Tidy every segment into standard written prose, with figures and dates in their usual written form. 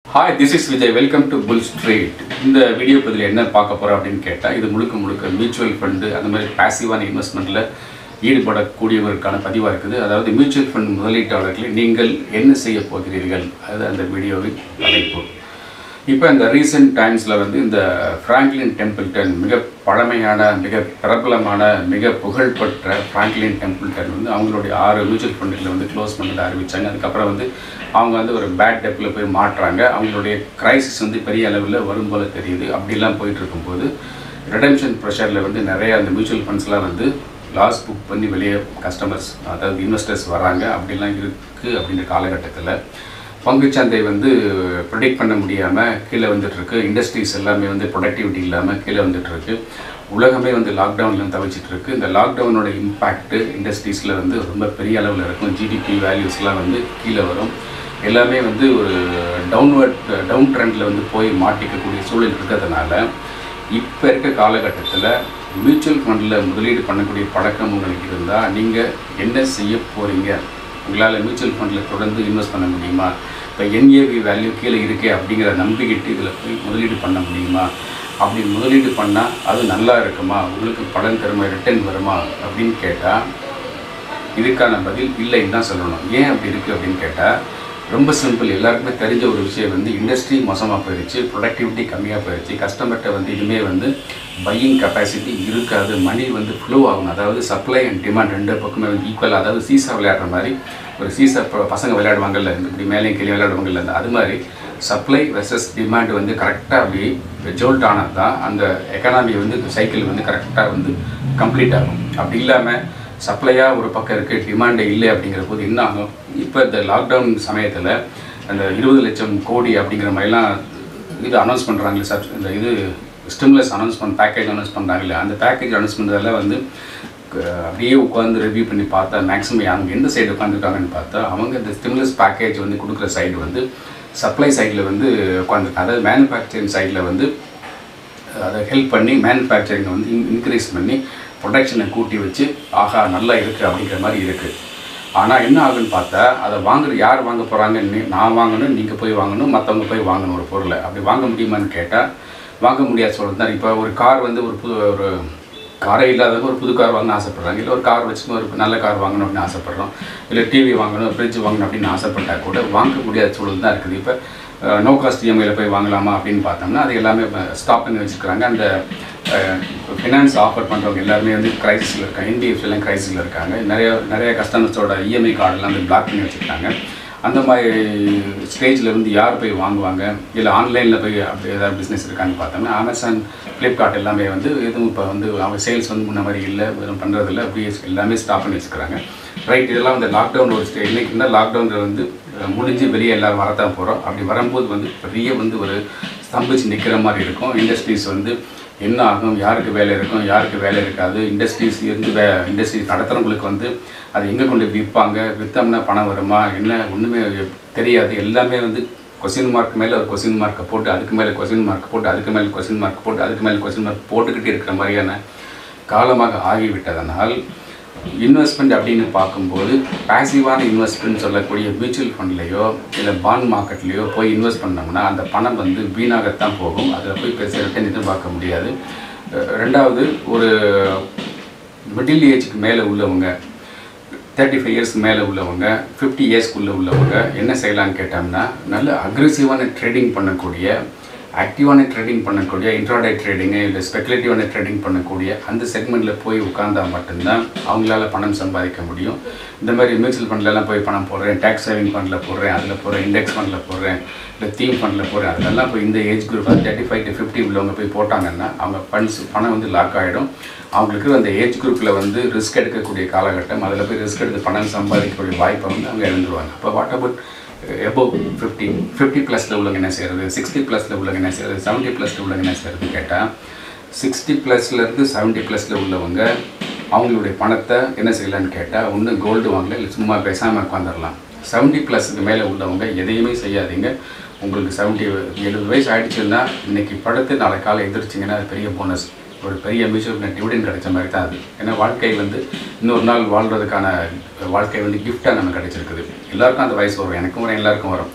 Hi, this is Vijay. Welcome to Bull Street. இந்த video பதில் என்ன பார்க்க போறோம் அப்படின்னு கேட்டா இது முழுக்க மியூச்சுவல் ஃபண்ட் அந்த மாதிரி பாசிவான இன்வெஸ்ட்மெண்ட்ல ஈடுபடக்கூடியவருக்கான பதிவா இருக்குது. அதாவது மியூச்சுவல் ஃபண்ட் முதலீட்டாளர்களே நீங்கள் என்ன செய்ய போகிறீர்கள் அது அந்த வீடியோவின் தலைப்பு. இப்போ இந்த ரீசெண்ட் டைம்ஸ்ல வந்து இந்த பிராங்க்லின் டெம்பிள்டன் மிக பழமையான மிக பிரபலமான மிக புகழ்பெற்ற பிராங்க்லின் டெம்பிள்டன் வந்து அவங்களுடைய 6 மியூச்சுவல் ஃபண்டுகளை வந்து க்ளோஸ் பண்ணதை அறிவிச்சாங்க. அதுக்கப்புறம் வந்து அவங்க வந்து ஒரு பேட் டெப்பில் போய் மாட்டுறாங்க. அவங்களுடைய கிரைசிஸ் வந்து பெரிய அளவில் வரும் போல தெரியுது. அப்படிலாம் போயிட்டு இருக்கும்போது ரெடம்ஷன் ப்ரெஷரில் வந்து நிறைய அந்த மியூச்சுவல் ஃபண்ட்ஸ்லாம் வந்து லாஸ் புக் பண்ணி வெளியே கஸ்டமர்ஸ் அதாவது இன்வெஸ்டர்ஸ் வராங்க. அப்படிலாம் இருக்குது. அப்படின்ற காலகட்டத்தில் பங்குச்சந்தை வந்து ப்ரெடிக்ட் பண்ண முடியாமல் கீழே வந்துட்டுருக்கு. இண்டஸ்ட்ரீஸ் எல்லாமே வந்து ப்ரொடக்டிவிட்டி இல்லாமல் கீழே வந்துட்டுருக்கு. உலகமே வந்து லாக்டவுனில் தவிச்சிட்ருக்கு. இந்த லாக்டவுனோட இம்பேக்ட்டு இண்டஸ்ட்ரீஸில் வந்து ரொம்ப பெரிய அளவில் இருக்கும். ஜிடிபி வேல்யூஸ்லாம் வந்து கீழே வரும். எல்லாமே வந்து ஒரு டவுன் ட்ரெண்டில் வந்து போய் மாட்டிக்கக்கூடிய சூழல் இருக்கிறதுனால இப்போ இருக்க காலகட்டத்தில் மியூச்சுவல் ஃபண்டில் முதலீடு பண்ணக்கூடிய பழக்கம் உங்களுக்கு இருந்தால் நீங்கள் என்ன செய்ய போகிறீங்க? உங்களால் மியூச்சுவல் ஃபண்டில் தொடர்ந்து இன்வெஸ்ட் பண்ண முடியுமா? இப்போ என்ஏவி வேல்யூ கீழே இருக்கே அப்படிங்கிற நம்பிக்கிட்டு இதில் போய் முதலீடு பண்ண முடியுமா? அப்படி முதலீடு பண்ணால் அது நல்லா இருக்குமா? உங்களுக்கு பலன் தருமா? ரிட்டர்ன் வருமா அப்படின்னு கேட்டால் இதுக்கான பதில் இல்லைன்னு தான் சொல்லணும். ஏன் அப்படி இருக்குது அப்படின்னு கேட்டால் ரொம்ப சிம்பிள். எல்லாருக்குமே தெரிஞ்ச ஒரு விஷயம் வந்து இண்டஸ்ட்ரி மோசமாக போயிடுச்சு, ப்ரொடக்டிவிட்டி கம்மியாக போயிடுச்சு. கஸ்டமர்கிட்ட வந்து இனிமேல் வந்து பையிங் கெப்பாசிட்டி இருக்காது. மணி வந்து ஃப்ளோ ஆகும். அதாவது சப்ளை அண்ட் டிமாண்ட் ரெண்டு பக்கமே வந்து ஈக்குவல். அதாவது சீசா விளையாடுற மாதிரி ஒரு சீசா பசங்க விளையாடுவாங்கல்ல, இப்படி மேலே கீழே விளையாடுவாங்கல்ல, அது மாதிரி சப்ளை வெர்சஸ் டிமாண்ட் வந்து கரெக்டாக அப்படி ஜோல்ட் ஆனால் தான் அந்த எக்கானமி வந்து சைக்கிள் வந்து கரெக்டாக வந்து கம்ப்ளீட் ஆகும். அப்படி இல்லாமல் சப்ளையாக ஒரு பக்கம் இருக்குது, டிமாண்டே இல்லை அப்படிங்கிற போது என்ன ஆகும்? இப்போ இந்த லாக்டவுன் சமயத்தில் அந்த 20 லட்சம் கோடி அப்படிங்கிற மாதிரிலாம் இது அனௌன்ஸ் பண்ணுறாங்களே சார், இந்த இது ஸ்டிமுலஸ் அனௌன்ஸ்மெண்ட் பேக்கேஜ் அனௌன்ஸ் பண்ணுறாங்களே, அந்த பேக்கேஜ் அனௌன்ஸ் பண்ணுறதெல்லாம் வந்து அப்படியே உட்காந்து ரிவ்யூ பண்ணி பார்த்தா மேக்ஸிமம் அவங்க எந்த சைடு உட்காந்துருக்காங்கன்னு பார்த்தா அவங்க இந்த ஸ்டிமுலஸ் பேக்கேஜ் வந்து கொடுக்குற சைடு வந்து சப்ளை சைடில் வந்து உட்காந்துருக்காங்க. அதாவது மேனுஃபேக்சரிங் சைடில் வந்து அதை ஹெல்ப் பண்ணி மேனுஃபேக்சரிங்கை வந்து இன்க்ரீஸ் பண்ணி ப்ரொடக்ஷனை கூட்டி வச்சு ஆஹா நல்லா இருக்குது அப்படிங்கிற மாதிரி இருக்குது. ஆனால் என்ன ஆகுன்னு பார்த்தா அதை யார் வாங்க போகிறாங்கன்னு நான் வாங்கணும், நீங்கள் போய் வாங்கணும், மற்றவங்க போய் வாங்கணும் ஒரு பொருளை. அப்படி வாங்க முடியுமான்னு கேட்டால் வாங்க முடியாது சொல்கிறது தான். இப்போ ஒரு கார் வந்து ஒரு காரே இல்லாதவங்க ஒரு புது கார் வாங்கணும்னு ஆசைப்பட்றாங்க. இல்லை ஒரு கார் வச்சுன்னு ஒரு நல்ல கார் வாங்கணும் அப்படின்னு ஆசைப்பட்றோம். இல்லை டிவி வாங்கணும், ஃப்ரிட்ஜ் வாங்கணும் அப்படின்னு ஆசைப்பட்டால் கூட வாங்க முடியாத சூழல் தான் இருக்குது. இப்போ நோ காஸ்ட் இஎம்ஐயில் போய் வாங்கலாமா அப்படின்னு பார்த்தோம்னா அது எல்லாமே ஸ்டாப் பண்ணி வச்சுருக்காங்க. அந்த ஃபினான்ஸ் ஆஃபர் பண்ணுறவங்க எல்லாருமே வந்து கிரைசிஸில் இருக்காங்க. என்டிஎஃப்சிலாம் கிரைசிஸில் இருக்காங்க. நிறைய கஸ்டமர்ஸோட இஎம்ஐ கார்டெல்லாம் வந்து பிளாக் பண்ணி வச்சுருக்காங்க. அந்த மாதிரி ஸ்டேஜில் வந்து யார் போய் வாங்குவாங்க? இல்லை ஆன்லைனில் போய் அப்படி ஏதாவது பிஸ்னஸ் இருக்கான்னு பார்த்தோம்னா அமேசான், ஃப்ளிப்கார்ட் எல்லாமே வந்து எதுவும் இப்போ வந்து அவங்க சேல்ஸ் வந்து முன்ன மாதிரி இல்லை, எதுவும் பண்ணுறதில்ல. அப்படியே எல்லாமே ஸ்டாப் பண்ணி வச்சுக்கிறாங்க. ரைட், இதெல்லாம் வந்து லாக்டவுன் ஒரு ஸ்டேஜ். இன்றைக்கி இருந்தால் லாக்டவுனில் வந்து முடிஞ்சு வெளியே எல்லோரும் வரத்தான் போகிறோம். அப்படி வரும்போது வந்து பெரிய வந்து ஒரு ஸ்தம்பிச்சு நிற்கிற மாதிரி இருக்கும். இண்டஸ்ட்ரீஸ் வந்து என்ன ஆகும், யாருக்கு வேலை இருக்கும், யாருக்கு வேலை இருக்காது. இண்டஸ்ட்ரீஸ் இண்டஸ்ட்ரீஸ் நடத்துகிறவங்களுக்கு வந்து அது எங்கே கொண்டு விற்பாங்க, விற்றோம்னா பணம் வருமா என்ன ஒன்றுமே தெரியாது. எல்லாமே வந்து கொஸ்டின் மார்க் மேலே ஒரு கொஸ்டின் மார்க்கை போட்டு அதுக்கு மேலே கொஸ்டின் மார்க் போட்டு அதுக்கு மேலே கொஸ்டின் மார்க் போட்டு அதுக்கு மேலே கொஸ்டின் மார்க் போட்டுக்கிட்டே இருக்கிற மாதிரியான காலமாக ஆகிவிட்டதனால் இன்வெஸ்ட்மெண்ட் அப்படின்னு பார்க்கும்போது பாசிவான இன்வெஸ்ட்மெண்ட் சொல்லக்கூடிய மியூச்சுவல் ஃபண்ட்லேயோ இல்லை பாண்ட் மார்க்கெட்லேயோ போய் இன்வெஸ்ட் பண்ணோம்னா அந்த பணம் வந்து வீணாகத்தான் போகும். அதில் போய் பெருசாக ரிட்டர்ன் எதிர்பார்க்க முடியாது. ரெண்டாவது, ஒரு மிடில் ஏஜுக்கு மேலே உள்ளவங்க, 35 இயர்ஸ்க்கு மேலே உள்ளவங்க, 50 இயர்ஸ்க்குள்ளே உள்ளவங்க என்ன செய்யலான்னு கேட்டோம்னா நல்ல அக்ரெசிவான ட்ரேடிங் பண்ணக்கூடிய, ஆக்டிவான ட்ரேடிங் பண்ணக்கூடிய, இன்ட்ராடே ட்ரேடிங்கு இல்லை ஸ்பெகுலேட்டிவான ட்ரேடிங் பண்ணக்கூடிய அந்த செக்மெண்ட்டில் போய் உட்கார்ந்தால் மட்டும்தான் அவங்களால பணம் சம்பாதிக்க முடியும். இந்த மாதிரி மியூச்சுவல் ஃபண்ட்லலாம் போய் பணம் போடுறேன், டேக்ஸ் சேவிங் ஃபண்டில் போடுறேன், அதில் போடுறேன், இண்டெக்ஸ் ஃபண்டில் போடுறேன், இல்லை தீம் ஃபண்டில் போடுறேன், அதெல்லாம் போய் இந்த ஏஜ் குரூப் 35 to 50 உள்ளவங்க போய் போட்டாங்கன்னா அவங்க பணம் வந்து லாக் ஆகிடும். அவங்களுக்கு அந்த ஏஜ் குரூப்பில் வந்து ரிஸ்க் எடுக்கக்கூடிய காலகட்டம், அதில் போய் ரிஸ்க் எடுத்து பணம் சம்பாதிக்கக்கூடிய வாய்ப்பை வந்து அவங்க இழந்துருவாங்க. அப்போ வாட் அபவுட் எபோவ் 50 ப்ளஸில் உள்ளவங்க என்ன செய்கிறது, 60 ப்ளஸில் உள்ளவங்க என்ன செய்கிறது, 70 ப்ளஸில் உள்ளவங்க என்ன செய்கிறதுன்னு கேட்டால் 60 ப்ளஸ்லேருந்து 70 ப்ளஸில் உள்ளவங்க அவங்களுடைய பணத்தை என்ன செய்யலான்னு கேட்டால் ஒன்று கோல்டு வாங்கல, இல்லை சும்மா பேசாமல் உட்காந்துடலாம். 70 ப்ளஸுக்கு மேலே உள்ளவங்க எதையுமே செய்யாதீங்க. உங்களுக்கு 70 வயசு ஆகிடுச்சுன்னா இன்றைக்கி படுத்து நாளை காலை எதிர்ச்சிங்கன்னா அது பெரிய போனஸ். ஒரு பெரிய மியூச்சுவல் ஃபண்ட் டிவிடெண்ட் கிடைச்ச மாதிரி தான் அது. ஏன்னா வாழ்க்கை வந்து இன்னொரு நாள் வாழ்கிறதுக்கான வாழ்க்கை வந்து கிஃப்டாக நமக்கு கிடைச்சிருக்குது. எல்லாருக்கும் அந்த வயசு வரும், எனக்கும் வரும், எல்லாருக்கும் வரும்.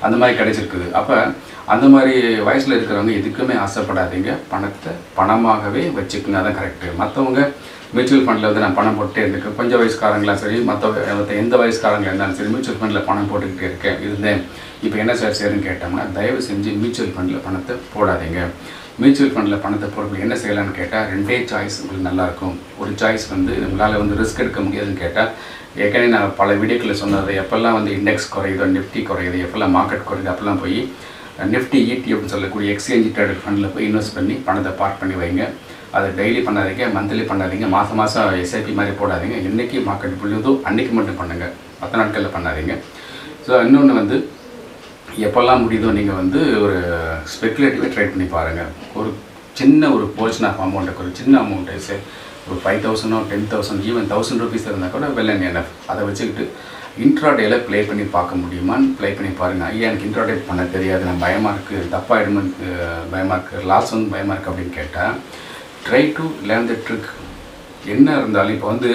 அந்த மாதிரி கிடைச்சிருக்குது. அப்போ அந்த மாதிரி வயசில் இருக்கிறவங்க எதுக்குமே ஆசைப்படாதீங்க. பணத்தை பணமாகவே வச்சுக்கோங்க, அதான் கரெக்டு. மற்றவங்க மியூச்சுவல் ஃபண்டில் வந்து நான் பணம் போட்டுகிட்டே இருக்கேன், கொஞ்சம் வயசுக்காரங்களாம் சரி, மற்ற எந்த வயசுக்காரங்களாக இருந்தாலும் சரி, மியூச்சுவல் ஃபண்டில் பணம் போட்டுக்கிட்டே இருந்தேன், இப்போ என்ன சார் செய்யணும்னு கேட்டோம்னா, தயவு செஞ்சு மியூச்சுவல் ஃபண்டில் பணத்தை போடாதீங்க. மியூச்சுவல் ஃபண்டில் பணத்தை போடுறது என்ன செய்யலான்னு கேட்டால், ரெண்டே சாய்ஸ் உங்களுக்கு நல்லாயிருக்கும். ஒரு சாய்ஸ் வந்து உங்களால் வந்து ரிஸ்க் எடுக்க முடியாதுன்னு கேட்டால், ஏற்கனவே நான் பல வீடியோக்களில் சொன்னது, எப்போல்லாம் வந்து இண்டெக்ஸ் குறையுதோ, நிஃப்டி குறையுது, எப்போல்லாம் மார்க்கெட் குறையுது, அப்போல்லாம் போய் நிஃப்டி ETF சொல்லக்கூடிய எக்ஸ்சேஞ்ச் ட்ரேடட் ஃபண்டில் போய் இன்வெஸ்ட் பண்ணி பணத்தை பார்க் பண்ணி வைங்க. அதை டெய்லி பண்ணாதீங்க, மந்த்லி பண்ணாதீங்க, மாதம் SIP மாதிரி போடாதீங்க. என்றைக்கு மார்க்கெட் விழுதோ அன்றைக்கி மட்டும் பண்ணுங்கள், 10 நாட்களில் பண்ணாதீங்க. ஸோ இன்னொன்று வந்து எப்போல்லாம் முடியுதோ நீங்கள் வந்து ஒரு ஸ்பெக்குலேட்டிவாக ட்ரேட் பண்ணி பாருங்கள். ஒரு சின்ன ஒரு போர்ஷன் ஆஃப் அமௌண்ட்டுக்கு, ஒரு சின்ன அமௌண்ட்டு, ஒரு 5,000 10,000 ஈவன் 1,000 rupees இருந்தால் கூட வெல் அண்ட் எனஃப். அதை வச்சுக்கிட்டு இன்ட்ராடேயில் ப்ளே பண்ணி பார்க்க முடியுமான்னு ப்ளே பண்ணி பாருங்கள். ஐயா எனக்கு இன்ட்ராடே பண்ண தெரியாது, நான் பயமாக இருக்குது, தப்பாகிடுமே பயமாக இருக்குது, லாஸ் வந்து பயமாக இருக்குது அப்படின்னு கேட்டால், try to learn the trick. என்ன இருந்தாலும் இப்போ வந்து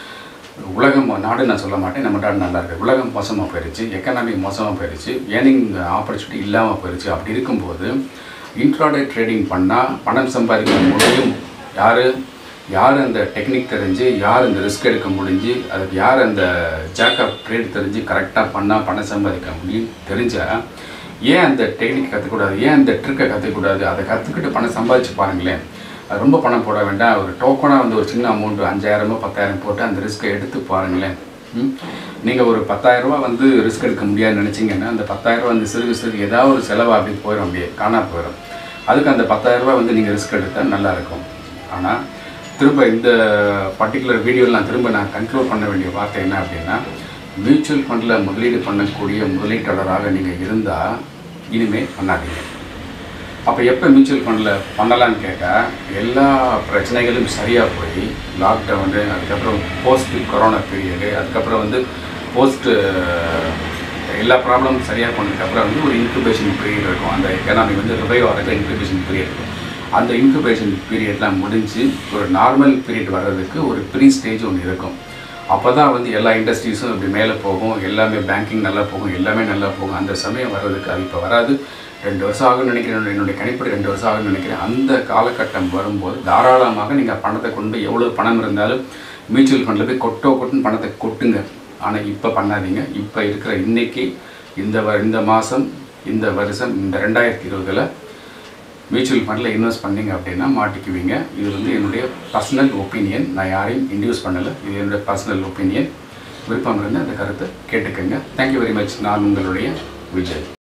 உலகம் நாடு நான் சொல்ல மாட்டேன், நம்ம நாடு நல்லா இருக்குது, உலகம் மோசமாக போயிடுச்சு, எக்கனாமி மோசமாக போயிடுச்சு, ஏர்னிங் ஆப்பர்ச்சுனிட்டி இல்லாமல் போயிடுச்சு. அப்படி இருக்கும்போது இன்ட்ராடே ட்ரேடிங் பண்ணால் பணம் சம்பாதிக்க முடியும். யார் அந்த டெக்னிக் தெரிஞ்சு, யார் அந்த ரிஸ்க் எடுக்க முடிஞ்சு, அதுக்கு யார் அந்த ஜாக்கப் ட்ரேட் தெரிஞ்சு கரெக்டாக பண்ணால் பணம் சம்பாதிக்க முடியும் தெரிஞ்சால், ஏன் அந்த டெக்னிக் கற்றுக்கூடாது, ஏன் அந்த ட்ரிக்கை கற்றுக்கூடாது? அதை கற்றுக்கிட்டு பணம் சம்பாதிச்சு பாருங்களேன். அது ரொம்ப பணம் போட வேண்டாம், ஒரு டோக்கனாக வந்து ஒரு சின்ன அமௌண்ட்டு 5,000 10,000 போட்டு அந்த ரிஸ்க்கை எடுத்து பாருங்களேன். நீங்கள் ஒரு 10,000 ரூபா வந்து ரிஸ்க் எடுக்க முடியாதுன்னு நினச்சிங்கன்னா, அந்த 10,000 ரூபா வந்து சிறுகு ஏதாவது ஒரு செலவாக அப்படி போயிடும், அப்படியே காணா போயிடும். அதுக்கு அந்த 10,000 ரூபா வந்து நீங்கள் ரிஸ்க் எடுத்தால் நல்லாயிருக்கும். ஆனால் திரும்ப இந்த பர்டிகுலர் வீடியோவில் நான் கன்க்ளூட் பண்ண வேண்டிய வார்த்தை என்ன அப்படின்னா, மியூச்சுவல் ஃபண்டில் முதலீடு பண்ணக்கூடிய முதலீட்டாளராக நீங்கள் இருந்தால் இனிமேல் பண்ணாதீங்க. அப்போ எப்போ மியூச்சுவல் ஃபண்டில் பண்ணலான்னு கேட்டால், எல்லா பிரச்சனைகளும் சரியாக போய் லாக்டவுனு, அதுக்கப்புறம் போஸ்ட் கொரோனா பீரியடு, அதுக்கப்புறம் வந்து எல்லா ப்ராப்ளமும் சரியாக பண்ணதுக்கப்புறம் வந்து ஒரு இன்குபேஷன் பீரியட் இருக்கும். அந்த எக்கனாமி வந்து ரிவைவ் ஆகிறதுக்கு இன்குபேஷன் பீரியட் இருக்கும். அந்த இன்குபேஷன் பீரியட்லாம் முடிஞ்சு ஒரு நார்மல் பீரியட் வர்றதுக்கு ஒரு ப்ரீ ஸ்டேஜ் ஒன்று இருக்கும். அப்போ தான் வந்து எல்லா இண்டஸ்ட்ரீஸும் இப்படி மேலே போகும், எல்லாமே பேங்கிங் நல்லா போகும், எல்லாமே நல்லா போகும். அந்த சமயம் வர்றதுக்கு அது இப்போ வராது, 2 வருஷம் ஆகும்னு நினைக்கிறேன், என்னுடைய கணிப்படி 2 வருஷம் ஆகும்னு நினைக்கிறேன். அந்த காலகட்டம் வரும்போது தாராளமாக நீங்கள் பணத்தை கொண்டு, எவ்வளோ பணம் இருந்தாலும் மியூச்சுவல் ஃபண்டில் போய் கொட்டுன்னு பணத்தை கொட்டுங்க. ஆனால் இப்போ பண்ணாதீங்க. இப்போ இருக்கிற இன்றைக்கி இந்த மாதம், இந்த வருஷம், இந்த 2020 மியூச்சுவல் ஃபண்டில் இன்வெஸ்ட் பண்ணிங்க அப்படின்னா மாட்டிக்குவீங்க. இது வந்து என்னுடைய பர்சனல் ஒப்பீனியன், நான் யாரையும் இன்டியூஸ் பண்ணலை, இது என்னுடைய பர்சனல் ஒப்பீனியன். விருப்பம் இருந்து அந்த கருத்தை கேட்டுக்கோங்க. Thank you very much. நான் உங்களுடைய விஜய்.